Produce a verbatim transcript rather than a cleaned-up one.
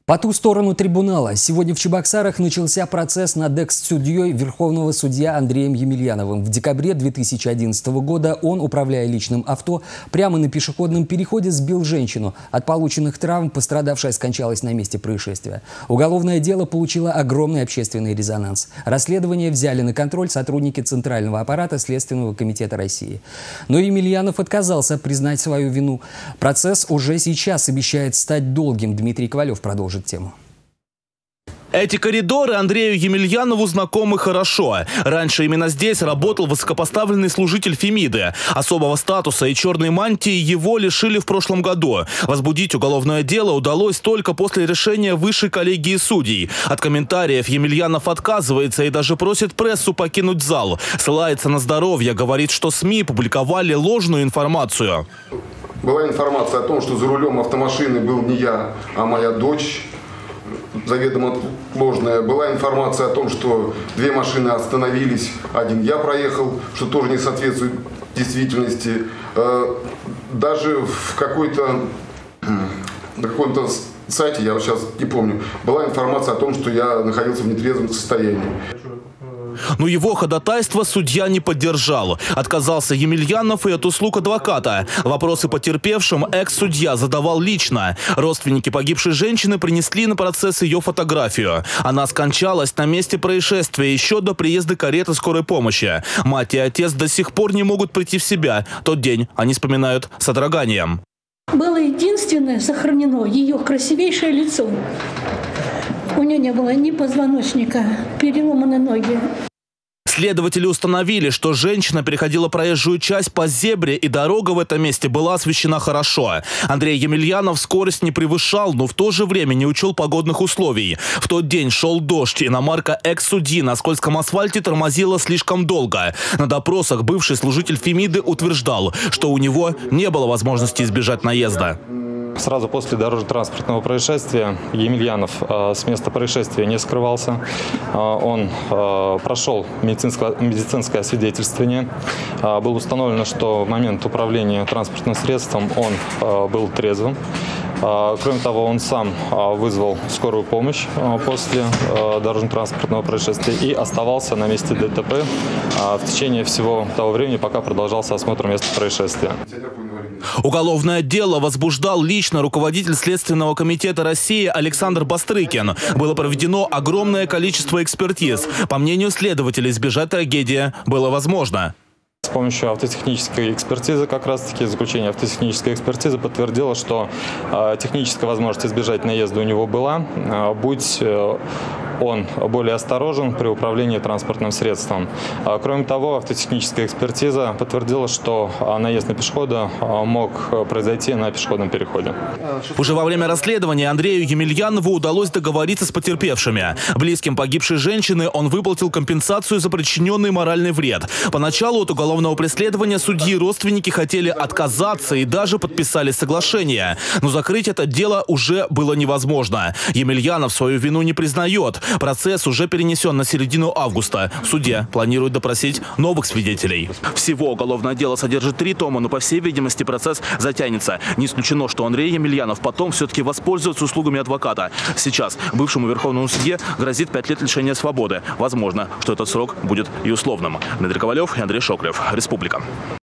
По ту сторону трибунала. Сегодня в Чебоксарах начался процесс над экс-судьей верховного судья Андреем Емельяновым. В декабре две тысячи одиннадцатого года он, управляя личным авто, прямо на пешеходном переходе сбил женщину. От полученных травм пострадавшая скончалась на месте происшествия. Уголовное дело получило огромный общественный резонанс. Расследование взяли на контроль сотрудники Центрального аппарата Следственного комитета России. Но Емельянов отказался признать свою вину. Процесс уже сейчас обещает стать долгим. Дмитрий Ковалев продолжит тему. Эти коридоры Андрею Емельянову знакомы хорошо. Раньше именно здесь работал высокопоставленный служитель Фемиды. Особого статуса и черной мантии его лишили в прошлом году. Возбудить уголовное дело удалось только после решения высшей коллегии судей. От комментариев Емельянов отказывается и даже просит прессу покинуть зал. Ссылается на здоровье, говорит, что СМИ публиковали ложную информацию. Была информация о том, что за рулем автомашины был не я, а моя дочь. Заведомо ложная. Была информация о том, что две машины остановились, один я проехал, что тоже не соответствует действительности. Даже в какой-то, на каком-то сайте, я сейчас не помню, была информация о том, что я находился в нетрезвом состоянии. Но его ходатайство судья не поддержал. Отказался Емельянов и от услуг адвоката. Вопросы потерпевшим экс-судья задавал лично. Родственники погибшей женщины принесли на процесс ее фотографию. Она скончалась на месте происшествия еще до приезда кареты скорой помощи. Мать и отец до сих пор не могут прийти в себя. Тот день они вспоминают с содроганием. Было единственное сохранено ее красивейшее лицо. У нее не было ни позвоночника, переломаны ноги. Следователи установили, что женщина переходила проезжую часть по зебре, и дорога в этом месте была освещена хорошо. Андрей Емельянов скорость не превышал, но в то же время не учел погодных условий. В тот день шел дождь, иномарка экс-судьи на скользком асфальте тормозила слишком долго. На допросах бывший служитель Фемиды утверждал, что у него не было возможности избежать наезда. Сразу после дорожно-транспортного происшествия Емельянов э, с места происшествия не скрывался. Э, он э, прошел медицинское, медицинское освидетельствование. Э, было установлено, что в момент управления транспортным средством он э, был трезвым. Э, кроме того, он сам э, вызвал скорую помощь э, после э, дорожно-транспортного происшествия и оставался на месте ДТП э, в течение всего того времени, пока продолжался осмотр места происшествия. Уголовное дело возбуждал лично руководитель Следственного комитета России Александр Бастрыкин. Было проведено огромное количество экспертиз. По мнению следователей, избежать трагедии было возможно. С помощью автотехнической экспертизы, как раз-таки заключение автотехнической экспертизы подтвердило, что э, техническая возможность избежать наезда у него была, э, будь э, он более осторожен при управлении транспортным средством. Э, кроме того, автотехническая экспертиза подтвердила, что э, наезд на пешехода э, мог произойти на пешеходном переходе. Уже во время расследования Андрею Емельянову удалось договориться с потерпевшими. Близким погибшей женщины он выплатил компенсацию за причиненный моральный вред. Поначалу от уголовного преследования судьи родственники хотели отказаться и даже подписали соглашение. Но закрыть это дело уже было невозможно. Емельянов свою вину не признает. Процесс уже перенесен на середину августа. В суде планируют допросить новых свидетелей. Всего уголовное дело содержит три тома, но, по всей видимости, процесс затянется. Не исключено, что Андрей Емельянов потом все-таки воспользуется услугами адвоката. Сейчас бывшему верховному судье грозит пять лет лишения свободы. Возможно, что этот срок будет и условным. Дмитрий Ковалев и Андрей Шоклев. Республика.